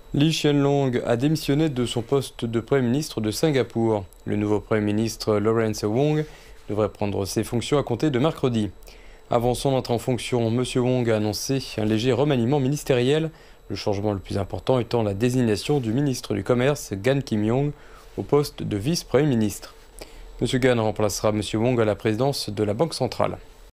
Lee Hsien Loong a démissionné de son poste de Premier ministre de Singapour. Le nouveau Premier ministre Lawrence Wong devrait prendre ses fonctions à compter de mercredi. Avant son entrée en fonction, M. Wong a annoncé un léger remaniement ministériel, le changement le plus important étant la désignation du ministre du Commerce Gan Kim-yong au poste de vice-premier ministre. M. Gan remplacera M. Wong à la présidence de la Banque centrale.